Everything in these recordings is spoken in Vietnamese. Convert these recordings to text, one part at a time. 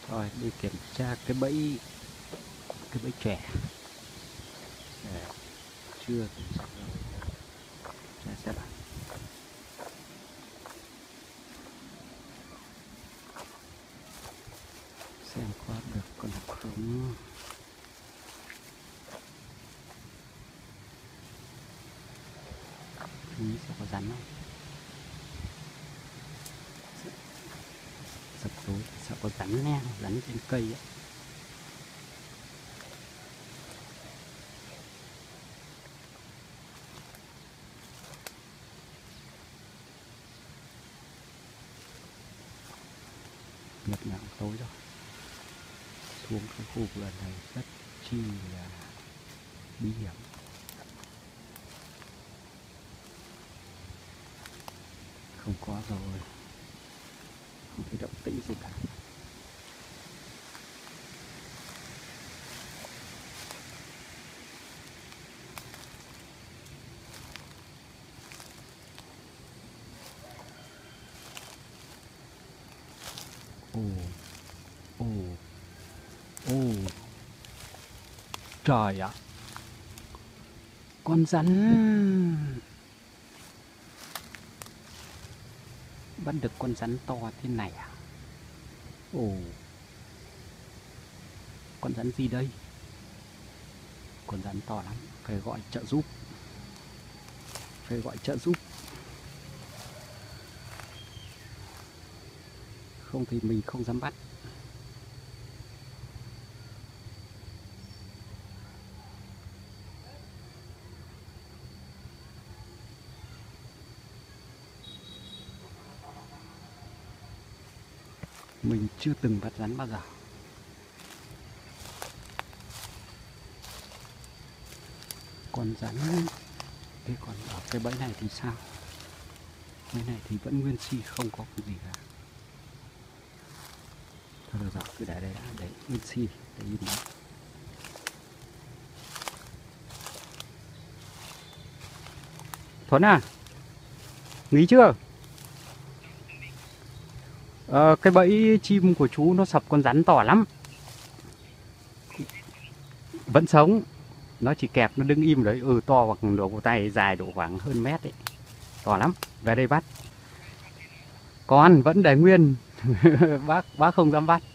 Rồi đi kiểm tra cái bẫy chè. Chưa kiểm tra rồi. Tra xem nào. Xem có được con nào không. Chú ý xem có rắn không. Sập tối sợ có rắn nè, rắn trên cây ấy. Nhập nhằng tối rồi. Xuống cái khu vườn này rất chi là bí hiểm. Không có rồi, không thấy động tĩnh gì cả. Ồ, ồ, ồ, trời ạ, con rắn, bắt được con rắn to thế này à? Ồ, con rắn gì đây? Con rắn to lắm, phải gọi trợ giúp, phải gọi trợ giúp. Không thì mình không dám bắt. Mình chưa từng bắt rắn bao giờ. Con rắn, thế còn ở cái bẫy này thì sao? Bẫy này thì vẫn nguyên si, không có cái gì cả. Thôi được rồi, cứ để đây đã, để nguyên si, để im đó. Thuấn à, nghỉ chưa? Cái bẫy chim của chú nó sập con rắn to lắm. Vẫn sống. Nó chỉ kẹp, nó đứng im đấy. To bằng nửa cổ tay, dài độ khoảng hơn mét ấy. To lắm. Về đây bắt. Con vẫn để nguyên. Bác không dám bắt.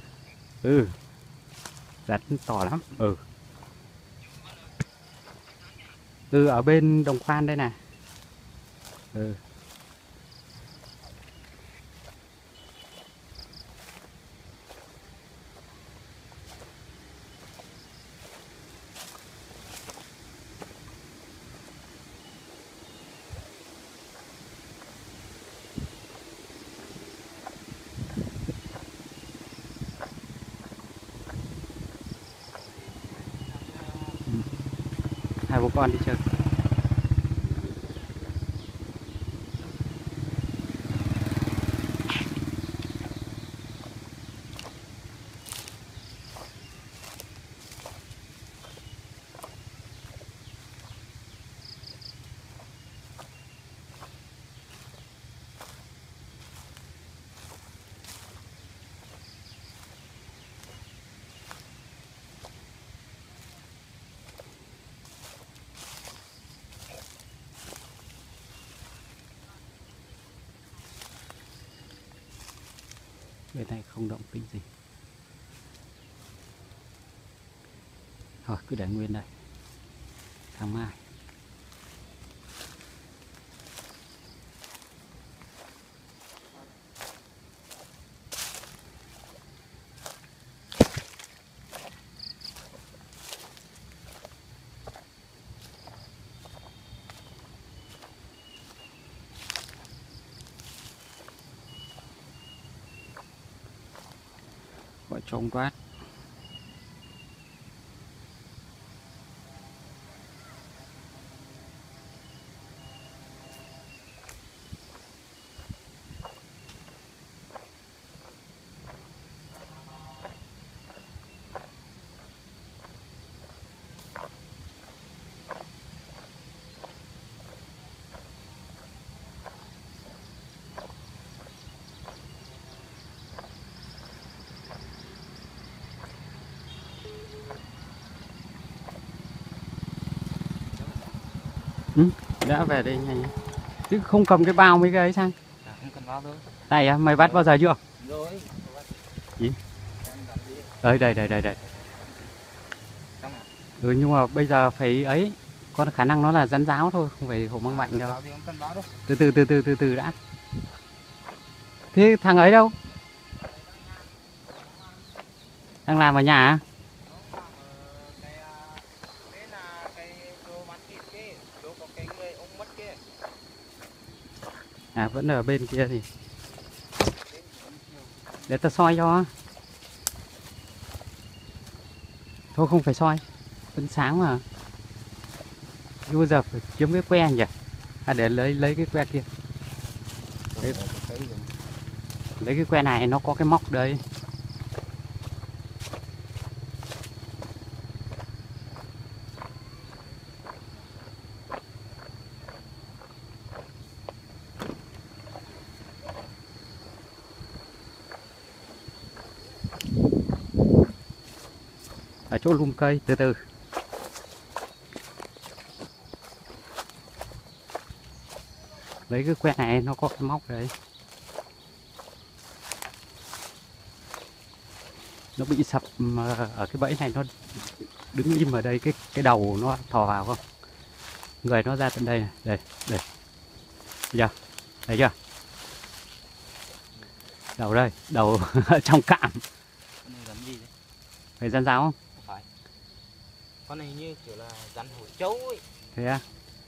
Rắn to lắm. Ở bên Đồng Khoan đây nè. Hai bố con đi chơi. Bên này không động tĩnh gì. Thôi cứ để nguyên đây. Sáng mai. Gọi cho ông Đoát. Ừ, đã về đây nhanh. Chứ không cầm cái bao mấy cái ấy sang. Không cần bao thôi. Này à, mày bắt bao giờ chưa? Rồi. Gì? Đây đây đây đây đây. Ừ, nhưng mà bây giờ phải ấy, có khả năng nó là rắn ráo thôi, không phải hổ mang mạnh đâu. Từ từ đã. Thế thằng ấy đâu? Đang làm ở nhà à? À vẫn ở bên kia thì để ta soi cho. Thôi không phải soi, vẫn sáng mà. Nhưng bây giờ phải kiếm cái que nhỉ? À để lấy cái que kia. Lấy cái que này nó có cái móc đây. Ở chỗ lùm cây từ từ. Lấy cái que này nó có cái móc đấy. Nó bị sập ở cái bẫy này, nó đứng im ở đây, cái đầu nó thò vào không? Người nó ra tận đây này, đây, đây. Giờ, thấy chưa? Đầu đây, đầu trong cạm. Con này rắn gì đấy? Phải rắn ráo không? Không phải. Con này như kiểu là rắn hổ trâu ấy. Thế à?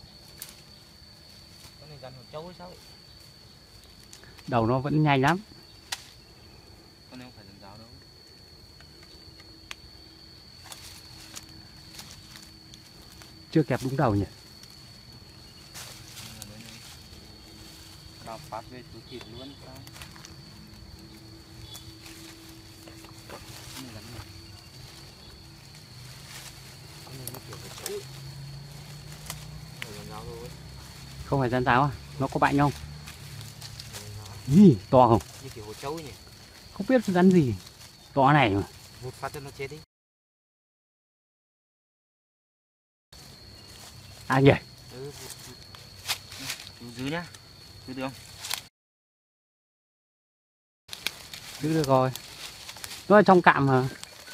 Con này rắn hổ trâu hay sao ấy? Đầu nó vẫn nhanh lắm. Con này không phải rắn ráo đâu. Chưa kẹp đúng đầu nhỉ? Đào phát về túi thịt luôn sao? Con này rắn gì? Con này như kiểu hổ trâu ấy. Không phải rắn ráo đâu ấy. Không phải rắn ráo à? Nó có bệnh không? Ý, to không? Như kiểu hổ trâu ấy nhỉ? Không biết rắn gì. To này mà. Một phát cho nó chết đi. À nhỉ? Giữ nhá. Giữ được không? Giữ được rồi. Nó ở trong cạm mà.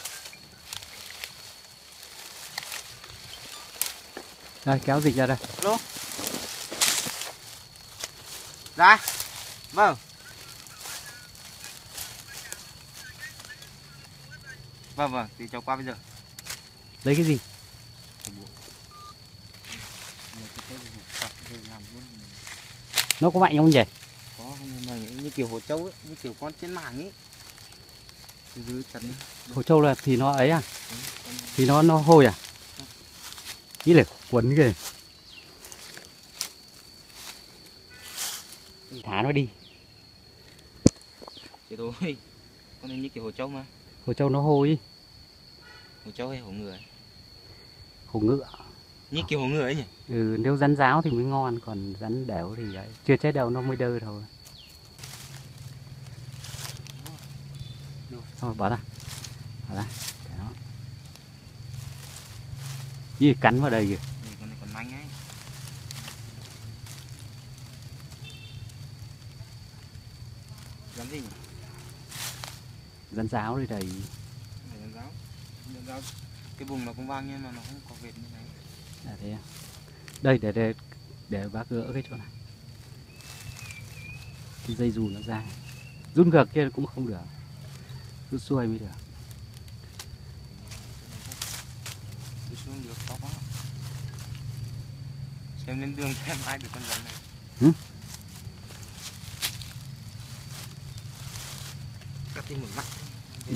Đây, kéo dịch ra đây. Alo. Ra. Vâng. Vâng, thì cháu qua bây giờ. Lấy cái gì? Nó có mạnh không nhỉ? Có, nhưng mà như kiểu hổ trâu ấy, như kiểu con trên mảng ấy. Giữ chặt đi. Hổ trâu là thì nó ấy à? Thì nó hôi à? Ý là quấn kìa. Thả nó đi. Thế thôi. Con này như kiểu hổ trâu mà. Hổ trâu nó hôi. Hổ trâu hay hổ ngựa ấy? Hổ ngựa. Như kiểu hổ ngựa ấy nhỉ? Ừ, nếu rắn ráo thì mới ngon, còn rắn đẻo thì ấy. Chưa chết đâu nó mới đơ thôi. Thôi bỏ ra. Bỏ ra. Đó. Ý cắn vào đây kìa. Con này còn manh ấy. Rắn gì nhỉ? Rắn ráo đây đầy. Rắn ráo. Rắn ráo. Cái vùng nó cũng vàng nhưng mà nó không có vệt như này. À thế à? Đây để bác gỡ cái chỗ này. Cái dây dù nó ra. Rút ngược kia cũng không được. Rút xuôi mới được. Đi xuống được to quá. Xem lên đường xem ai được con rắn này. Ừ? Cắt đi một mắt. Ừ.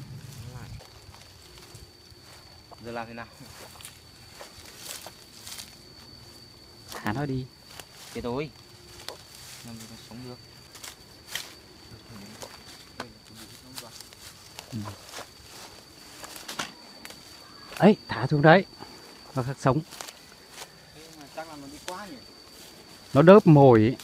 Giờ làm thế nào? Thả nó đi. Thế thôi. Làm gì mà sống được. Ừ. Ấy, thả xuống đấy. Nó khác sống. Mà chắc là nó đi quá nhỉ? Nó đớp mồi ấy.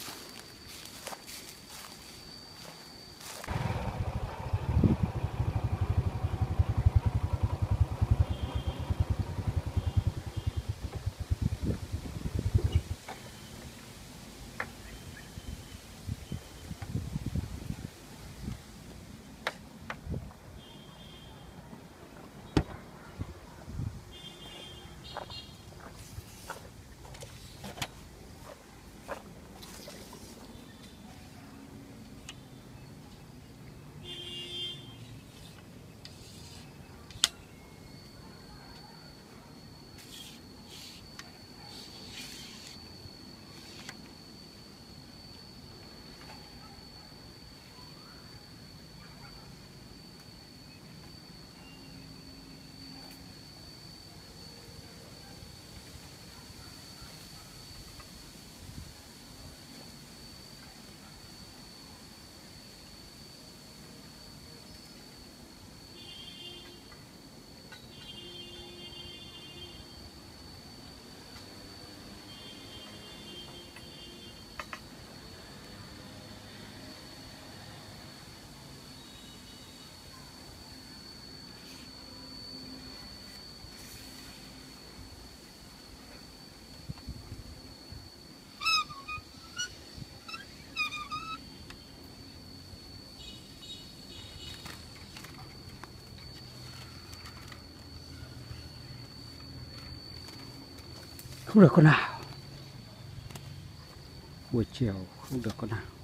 Không được con nào. Buổi chiều không được con nào.